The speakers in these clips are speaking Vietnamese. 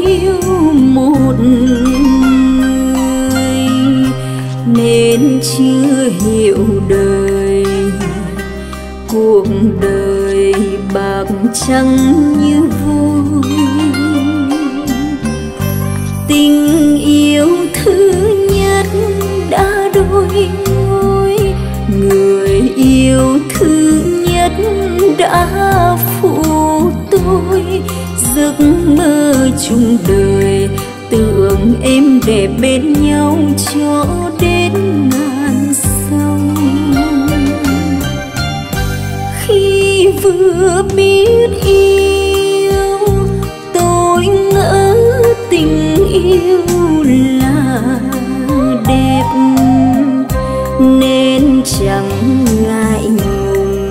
yêu một người nên chưa hiểu đời. Cuộc đời bạc trắng như vui, tình yêu thứ nhất đã đôi ngôi. Người yêu thứ nhất đã phụ tôi, giấc mơ chung đời tưởng êm đẹp bên nhau cho đến ngàn sông. Khi vừa biết yêu tôi ngỡ tình yêu là đẹp, nên chẳng ngại ngùng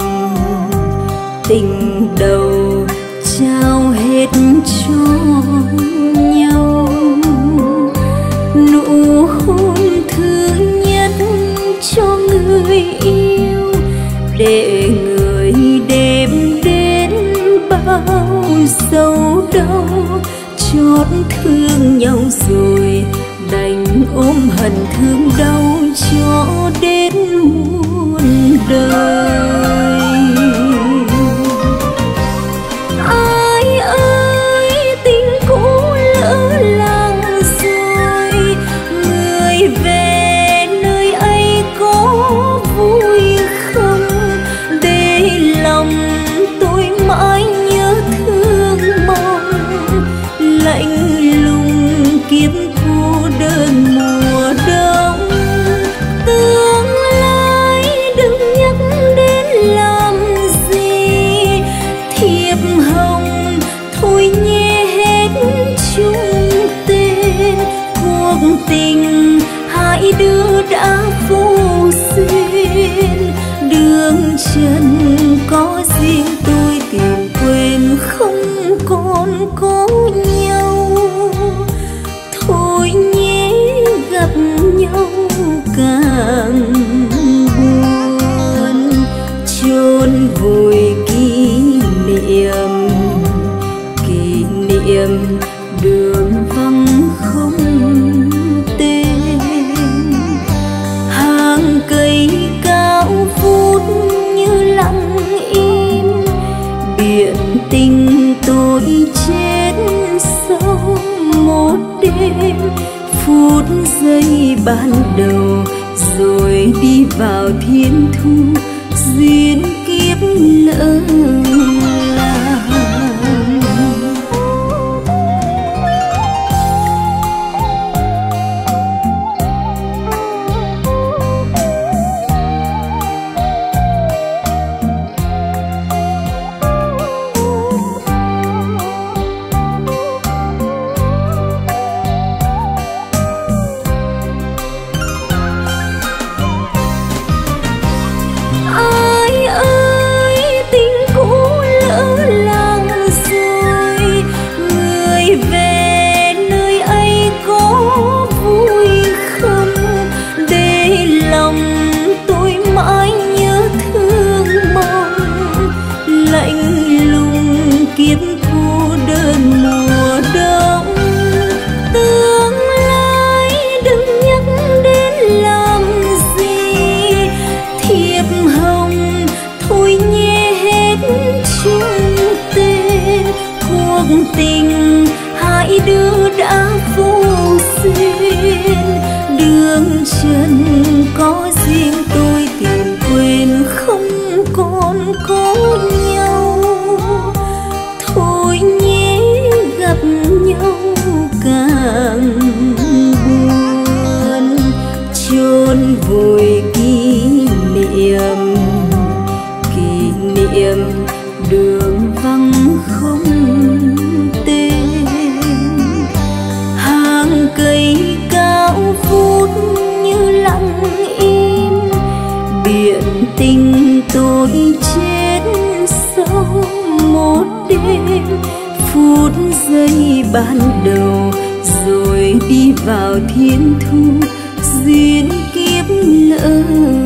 tình đầu trao hết cho nhau. Nụ hôn thứ nhất cho người yêu để người đêm đến bao sầu đau. Chót thương nhau rồi đành ôm hận thương đau cho đến muôn đời. Ai ơi tình cũ lỡ làng rồi, người về nơi ấy có vui không? Để lòng tôi mãi nhớ thương mong, lạnh lùng kiếp cô đơn mùa đông. Tương lai đừng nhắc đến làm gì, thiệp hồng thôi nhé hết chung tên. Cuộc tình hai đứa đã vô duyên, đường trần có riêng tôi tìm quên không còn có nhau. Thôi nhé gặp nhau càng buồn, chôn vùi kỷ niệm đường vắng không tên. Hàng cây cao vút như lặng im, biển tình tôi chết sâu một đêm. Phút giây ban đầu rồi đi vào thiên thu, duyên kiếp lỡ làng. Kiếp cô đơn mùa đông. Tương lai đừng nhắc đến làm gì, thiệp hồng thôi nhé hết chung tên. Cuộc tình hai đứa đã vô duyên, đường trần có riêng tôi tìm quên không còn có nhau. Thôi nhé gặp nhau càng buồn, chôn vùi kỷ niệm đường vắng không tên. Hàng cây cao vút như lặng im, biển tình tôi chết sâu một đêm. Phút giây ban đầu rồi đi vào thiên thu, duyên kiếp lỡ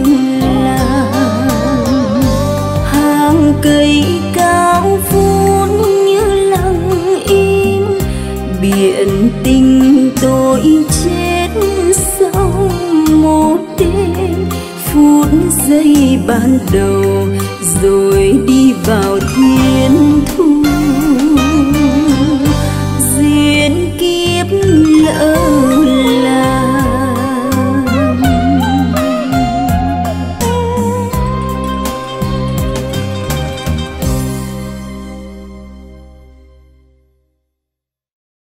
làng. Hàng cây cao vút như lặng im, biển chuyện tình tôi chết sau một đêm, phút giây ban đầu rồi đi vào thiên